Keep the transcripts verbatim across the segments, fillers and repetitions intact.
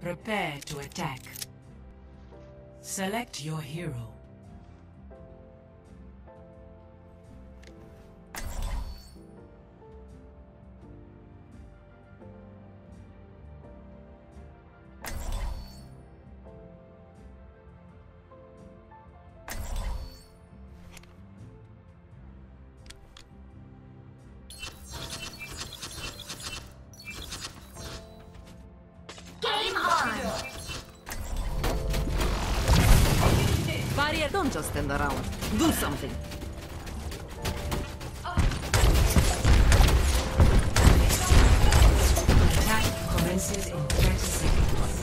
Prepare to attack. Select your hero. Barrier, don't just stand around. Do something. Attack commences in thirty seconds.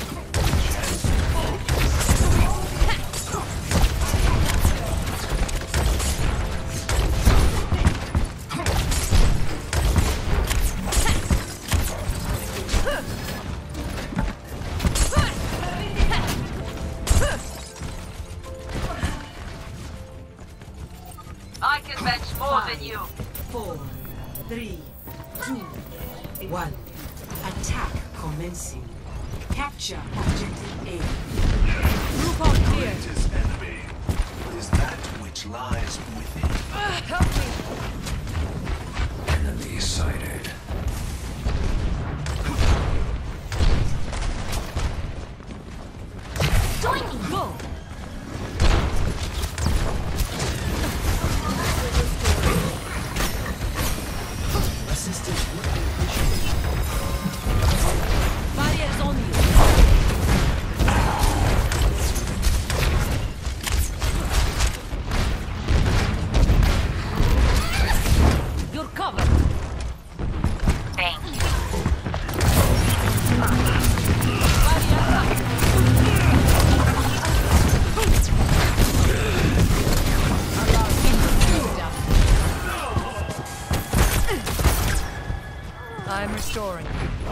I can bench more Five, than you. Four, three, two, one. Attack commencing. Capture objective A. Group up here. Greatest enemy is that which lies within. Uh, help me. Enemy sighted. Join me. Go. Assistance would be appreciated. Barriers on you. You're covered. Thank you. I'm restoring.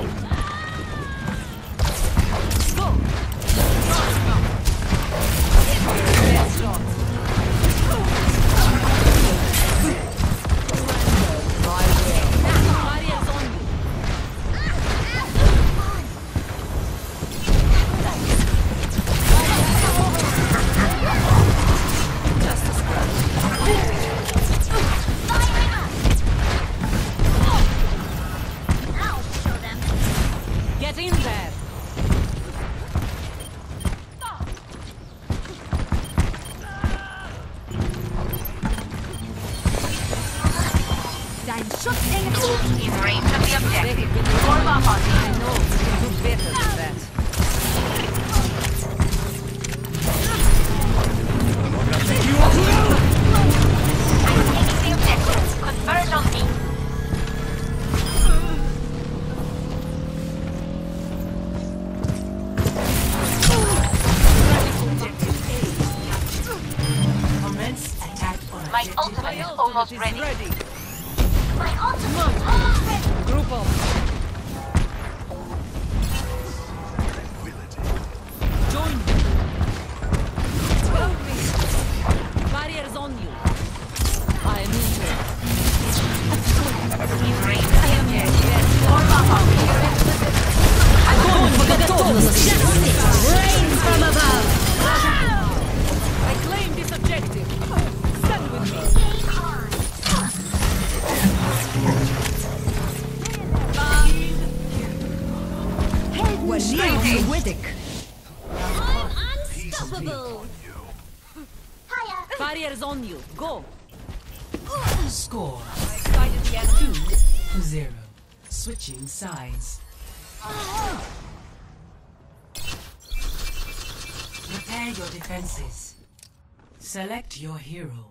Get in there! Dein Schutzengel in range of the objective. Form up on me. I know, you can do better than that. I'm taking the objective. Converge on me. Commence attack on My objective ultimate A. is almost Is ready. ready. My ultimate is almost ready. Group up. Tranquility. Join me. Help me. Barriers on you. I am injured. In range of the objective. Form up on me. I'm going for the justice. Rain from above. I claim this objective. Stand with me. Walid Wedek. I'm Peace be unstoppable. upon you. Hiya. Barriers on you. Go. Score Guided the enemy. two to zero. Switching sides. Prepare your defenses. Select your hero.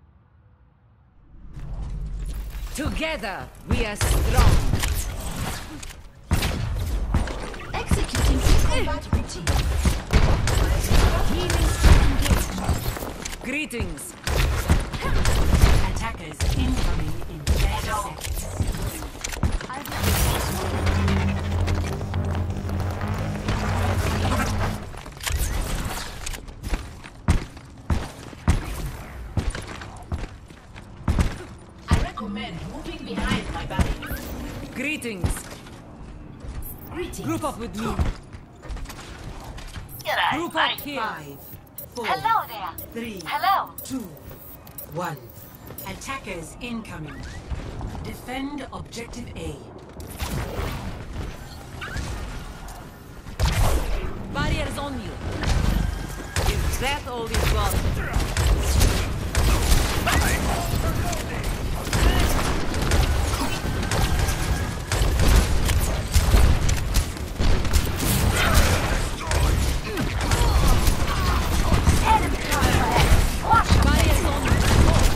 Together, we are strong. Combat routine. Healing engagement. Greetings. Attackers incoming in thirty seconds. I recommend moving behind my barrier. Greetings. Greetings. Group up with me. G'day, Group up mate. here. Five, four, Hello there. three, Hello. two, one. Attackers incoming. Defend objective A. Barriers on you. Is that all you've got? Barriers on you.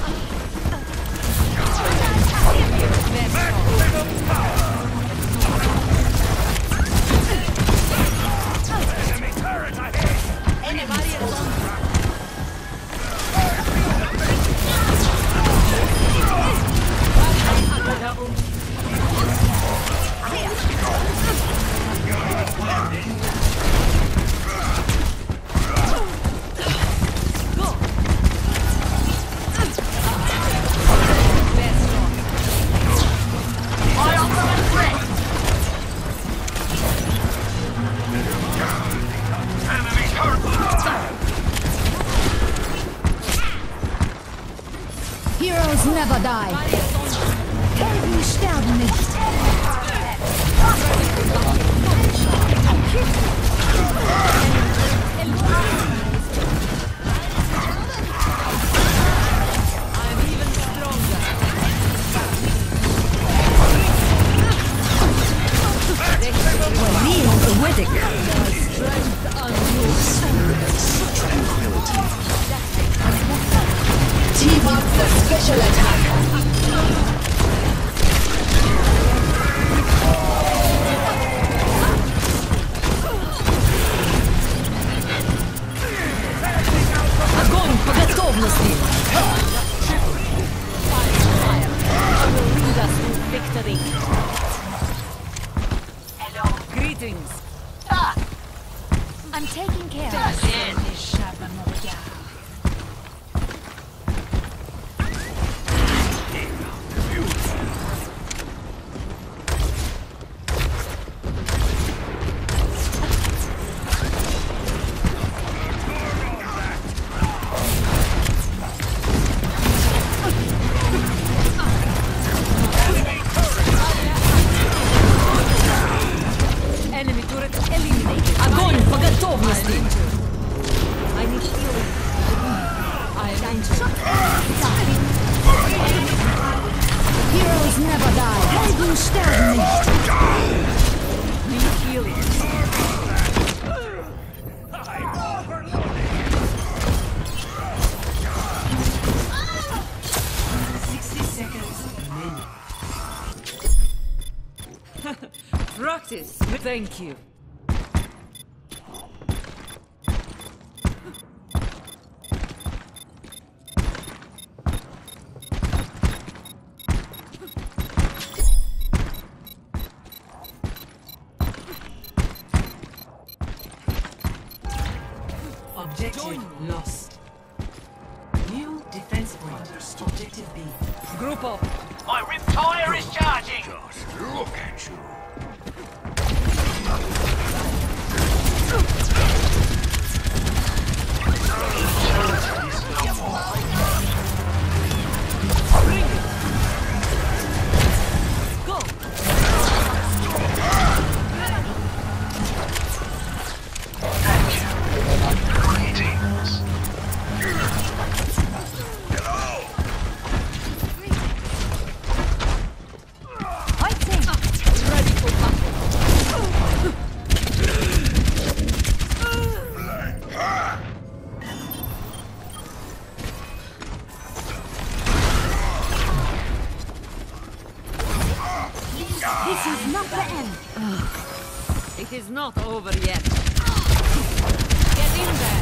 Barriers on you. Heroes never die. Helden sterben nicht. I'm even stronger. Real Wittig. Strength unused. Team up for special attack. Огонь по готовности! Fire will lead us to victory. Hello. Greetings. Ah, I'm taking care. that's it. Enemy turret eliminated. Огонь по готовности! I need healing. I am injured. Heroes never die. Helden sterben nicht. Need healing. sixty seconds remaining. Practice. Thank you. Objective lost. New defense point. Objective B. Group up. My riptire is charging. Just look at you. Go. Greetings. Ready for battle. This is not the end. It is not over yet. in there!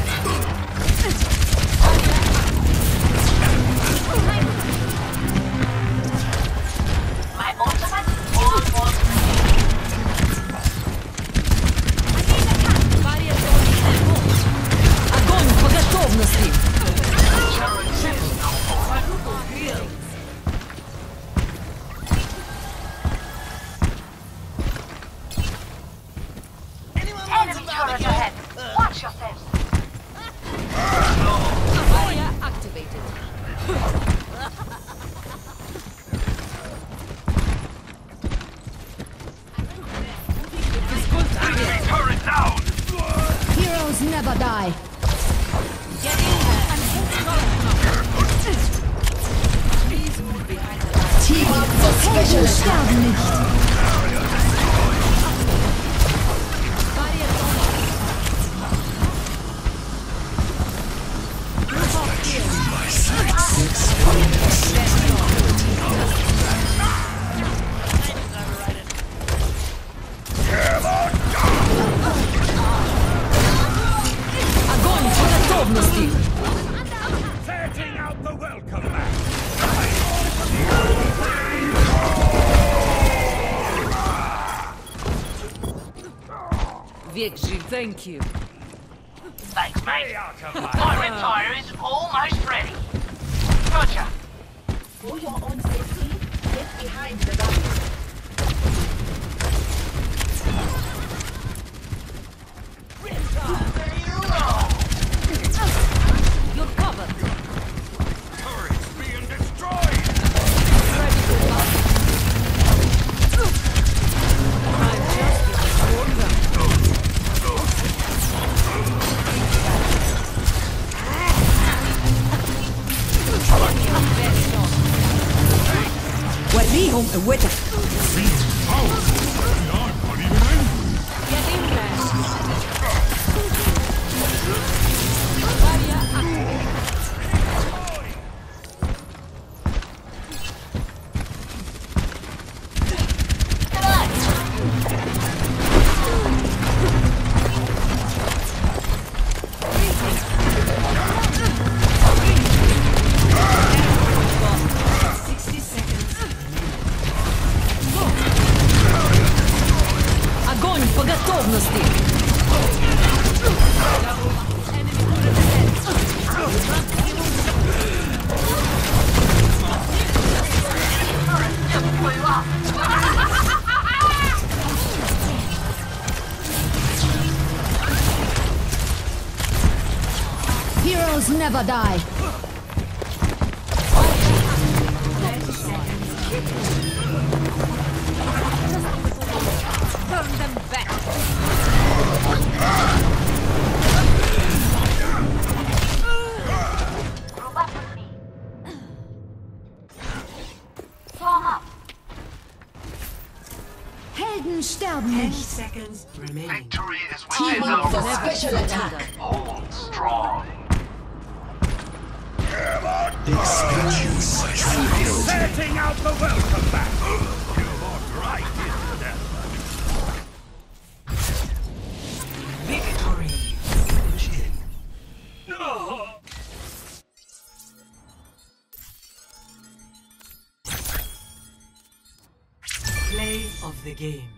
My ultimate almost ready. Barrier zone. Огонь по готовности! Enemy turret ahead. Watch yourselves. Barrier activated. Turret down! Heroes never die. Get in there and please move behind the line. Helden sterben nicht. Barrier zone. Огонь по готовности! Setting out the welcome mat! Victory, thank you. Thanks, mate. Stay out of my My retire is almost ready. Roger. For your own safety, get behind the line. You're covered. turrets being destroyed! Ready to pass. I'm just getting warmed up. Best on. وريهم قوتك. Get in there. Barrier activated. sixty seconds. Огонь по готовности! Heroes never die. Burn them back! Group up with me. Form up. Helden sterben Ten nicht. seconds remaining. Victory is Team within up our for special attack! hold strong. Setting out the welcome mat! You walked right into them. Victory. No! Play of the game.